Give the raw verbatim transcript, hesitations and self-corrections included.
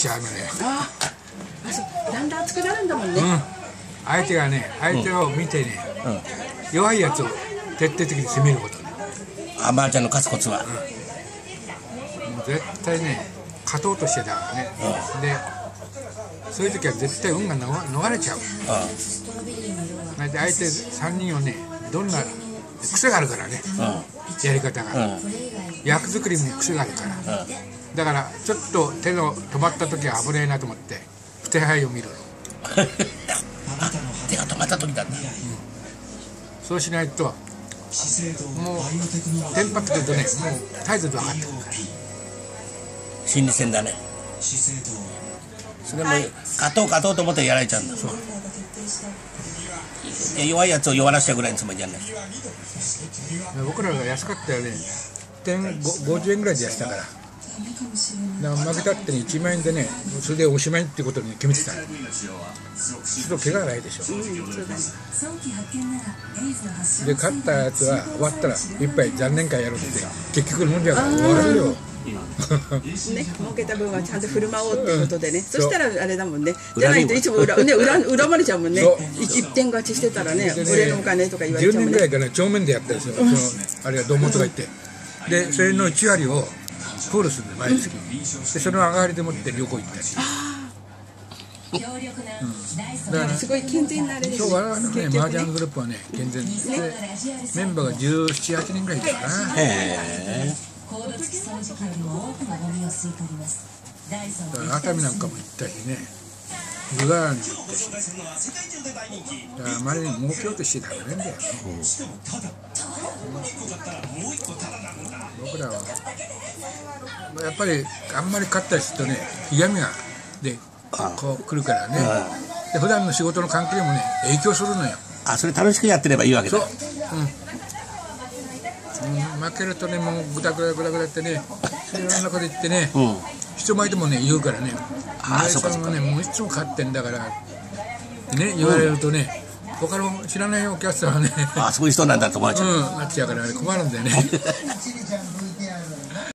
しあるのね。 ああ、そう、だんだん熱くなるんだもんね。 うん、相手がね、相手を見てね、うん、弱いやつを徹底的に攻めること。 あ、麻雀の勝つコツは、うん、 もう絶対ね、勝とうとしてたからね、うん、でそういう時は絶対運が逃れちゃう。うん、で相手さんにんをね、どんな癖があるからね、うん、やり方が、うん、役作りも癖があるから、うん、だからちょっと手の止まった時は危ないなと思って手配を見るの。 手が止まった時だった、うん、 そうしないともうテンパってくるとね、もう態度で分かってくるから。 心理戦だね。それも勝とう勝とうと思ってやられちゃうんだ。そう、いや、弱いやつを弱らせたぐらいのつもりじゃない。 僕らが安かったよね、いってんごじゅうえんぐらいでやってたから、だから負けたってねいちまんえんでね、それでおしまいってことに決めてた。ちょっと怪我がないでしょ、うん、で勝ったやつは終わったら一杯残念会やろうって結局飲んじゃうから終わるよ。ね、 儲けた分はちゃんと振る舞おうってことでね、うん、そしたらあれだもんね、じゃないといつも裏、ね、裏恨まれちゃうもんね。一点勝ちしてたらね、俺のお金とか言われちゃうもんね。 じゅうねんぐらいから正面でやったんですよ、うん、そのあれは堂本が言って、でそれのいち割をプールするんで毎月、うん、でその上がりでもって旅行行ったり、うん、だからすごい健全なあれですね。 そう、我々のね、麻雀グループはね、健全で、メンバーがじゅうなな、はちにんぐらいいたかな。へー。だから熱海なんかも行ったしね、湯河原に行ったし、だからあまりに儲けようとしてたらねんだよね、うん、僕らはやっぱりあんまり勝ったりするとね、嫌味がでこう来るからね、で普段の仕事の関係もね影響するのよ。 あ、それ楽しくやってればいいわけだ。そう、 うん、負けるとね、もうグダグダグダグダってね、いろんなこと言ってね、うん、人前でもね言うからね、村井さんはね、もういつも勝ってんだからね言われるとね、うん、他の知らないお客さんはね、 あ、そういう人なんだと思われちゃう、 うん、なっちゃうから、ね、困るんだよね。